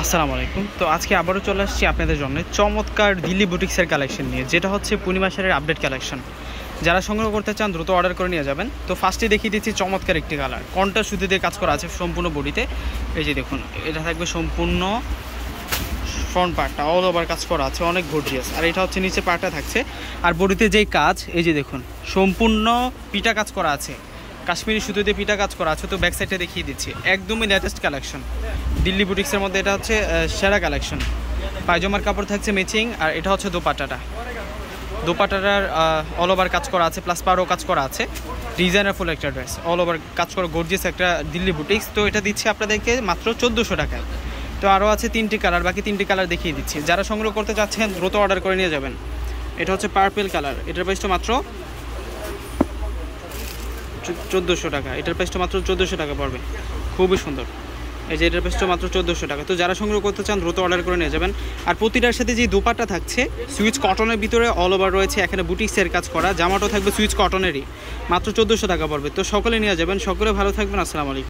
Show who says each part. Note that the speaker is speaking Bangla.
Speaker 1: আসসালামু আলাইকুম। তো আজকে আবারও চলে আসছি আপনাদের জন্য চমৎকার দিল্লি বুটিক্সের কালেকশন নিয়ে, যেটা হচ্ছে পূর্ণিমা শাড়ির আপডেট কালেকশন। যারা সংগ্রহ করতে চান দ্রুত অর্ডার করে নিয়ে যাবেন। তো ফার্স্টে দেখিয়ে দিচ্ছি চমৎকার একটি কালার, কন্টা সুতি দিয়ে কাজ করা আছে সম্পূর্ণ বডিতে। এই যে দেখুন, এটা থাকবে সম্পূর্ণ ফ্রন্ট পার্টটা অল ওভার কাজ করা আছে, অনেক গর্জিয়াস। আর এটা হচ্ছে নিচে পার্টটা থাকছে। আর বডিতে যেই কাজ, এই যে দেখুন সম্পূর্ণ পিটা কাজ করা আছে, কাশ্মীরি সুতোতে পিটা কাজ করা আছে। তো ব্যাক সাইডে দেখিয়ে দিচ্ছি, একদমই লেটেস্ট কালেকশন দিল্লি বুটিক্সের মধ্যে। এটা হচ্ছে সেরা কালেকশন। পায়জামার কাপড় থাকছে ম্যাচিং। আর এটা হচ্ছে দোপাট্টাটার অল ওভার কাজ করা আছে, প্লাস পারও কাজ করা আছে। ডিজাইনার ফুল একটা ড্রেস, অল ওভার কাজ করা গর্জিয়াস একটা দিল্লি বুটিক্স। তো এটা দিচ্ছে আপনাদেরকে মাত্র 1400 টাকায়। তো আরও আছে 3টি কালার, বাকি 3টি কালার দেখিয়ে দিচ্ছি। যারা সংগ্রহ করতে চাচ্ছেন দ্রুত অর্ডার করে নিয়ে যাবেন। এটা হচ্ছে পার্পেল কালার, এটার প্রাইসটা মাত্র 1400 টাকা। এটার প্রাইসটা মাত্র 1400 টাকা পড়বে, খুবই সুন্দর। এই যে এটার প্রাইসটা মাত্র 1400 টাকা। তো যারা সংগ্রহ করতে চান দ্রুত অর্ডার করে নিয়ে যাবেন। আর প্রতিটার সাথে যে দোপাট্টা থাকছে সুইচ কটনের ভিতরে অল ওভার রয়েছে, এখানে বুটিক্সের কাজ করা। জামাটাও থাকবে সুইচ কটনেরই, মাত্র 1400 টাকা পড়বে। তো সকলে নিয়ে যাবেন, সকলে ভালো থাকবেন। আসসালামু আলাইকুম।